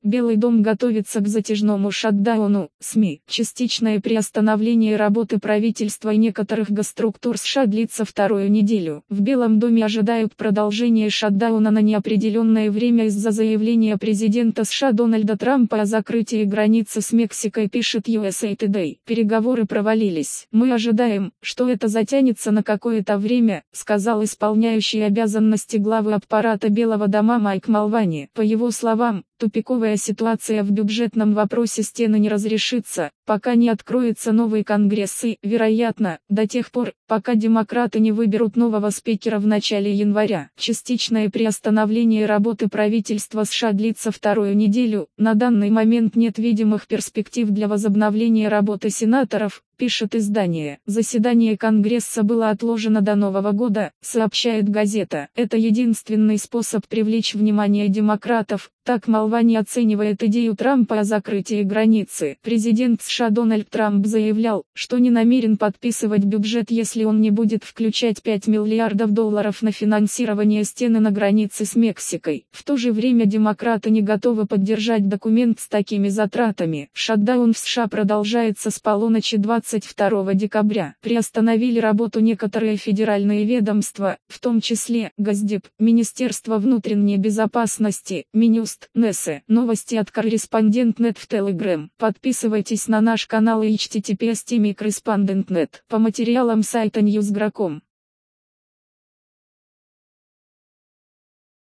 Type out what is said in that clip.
Белый дом готовится к затяжному шатдауну. СМИ. Частичное приостановление работы правительства и некоторых госструктур США длится вторую неделю. В Белом доме ожидают продолжения шатдауна на неопределенное время из-за заявления президента США Дональда Трампа о закрытии границы с Мексикой, пишет USA Today. Переговоры провалились. «Мы ожидаем, что это затянется на какое-то время», сказал исполняющий обязанности главы аппарата Белого дома Майк Малвани. По его словам, тупиковая ситуация в бюджетном вопросе стены не разрешится, пока не откроется новый Конгресс и, вероятно, до тех пор, пока демократы не выберут нового спикера в начале января. Частичное приостановление работы правительства США длится вторую неделю. На данный момент нет видимых перспектив для возобновления работы сенаторов, пишет издание. Заседание Конгресса было отложено до Нового года, сообщает газета. Это единственный способ привлечь внимание демократов, так Малвани оценивает идею Трампа о закрытии границы. Президент США Дональд Трамп заявлял, что не намерен подписывать бюджет, если он не будет включать $5 миллиардов на финансирование стены на границе с Мексикой. В то же время демократы не готовы поддержать документ с такими затратами. Шатдаун в США продолжается с полуночи 22 декабря. Приостановили работу некоторые федеральные ведомства, в том числе Госдеп, Министерство внутренней безопасности, Минюст, НСА. Новости от Корреспондент.нет в Telegram. Подписывайтесь на наш канал и https://correspondent.net. По материалам сайта Newsgro.com.